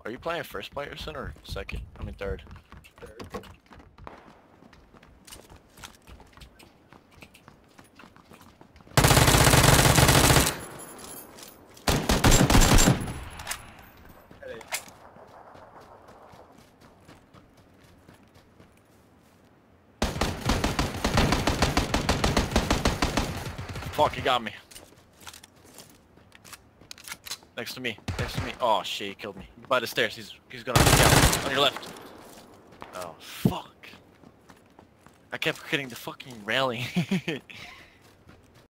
Are you playing first person or second? I mean third. Third. Hey. Fuck, he got me. Next to me. Next to me. Oh shit, he killed me. By the stairs. He's gonna scout. On your left. Oh fuck. I kept hitting the fucking railing.